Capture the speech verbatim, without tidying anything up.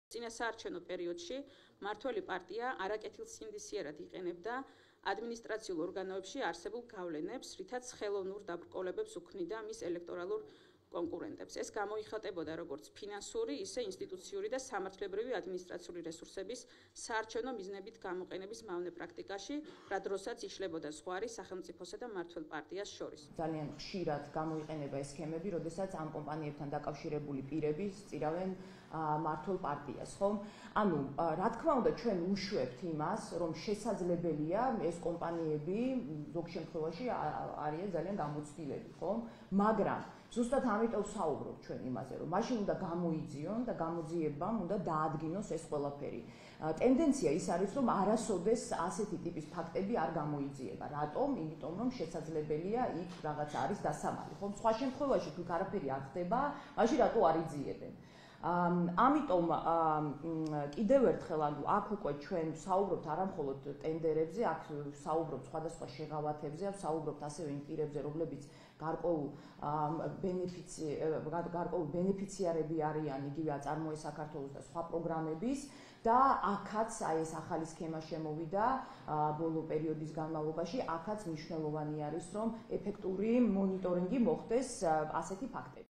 წინასაარჩევნო პერიოდში მმართველი პარტია არაკეთილსინდისიერად იყენებდა ადმინისტრაციულ ორგანოებში არსებულ გავლენებს, რითაც ხელოვნურ დაბრკოლებებს უქმნიდა მის ელექტორალურ კონკურენტებს. ეს გამოიხატებოდა როგორც ფინანსური, ისე ინსტიტუციური და სამართლებრივი ადმინისტრაციული რესურსების საარჩევნო მიზნებით გამოყენების მავნე პრაქტიკაში, რა დროსაც იშლებოდა ზღვარი სახელმწიფოსა და მმართველ პარტიას შორის. ძალიან ხშირად გამოიყენება ეს სქემები, როდესაც ამ კომპანიებთან დაკავშირებული პირები სწირავენ მმართველ პარტიას, ხომ? ანუ, რა თქმა უნდა, ჩვენ უშვებთ იმას, რომ შესაძლებელია ეს კომპანიები ზოგ შემთხვევაში არიან ძალიან გამოცდილები, ხომ? მაგრამ ზუსტად ამიტომ ვსაუბრობ ჩვენ იმაზე, რომ მაშინ უნდა გამოიძიონ და გამოძიებამ უნდა დაადგინოს ეს ყველაფერი. ტენდენცია ის არის, რომ არასოდეს ასეთი ტიპის ფაქტები არ გამოიძიება. რატომ? იმიტომ რომ შესაძლებელია იქ რაღაც არის დასამალი, ხომ? სხვა შემთხვევაში თუ არაფერი არ ხდება, მაშინ რატო არ იძიებენ? ამიტომ კიდევ ერთხელ ანუ აქ უკვე ჩვენ ვსაუბრობთ არა მხოლოდ ტენდერებზე, აქ ვსაუბრობთ სხვადასხვა შეღავათებზე, ვსაუბრობთ ასევე იმ პირებზე, რომლებიც გარკვეულ გარკვეულ ბენეფიციარები არიან იგივე აწარმოე საქართველოს და სხვა პროგრამების და აქაც აი ეს ახალი სქემა შემოვიდა ბოლო პერიოდის განმავლობაში, აქაც მნიშვნელოვანი არის, რომ ეფექტური მონიტორინგი მოხდეს ასეთი ფაქტები.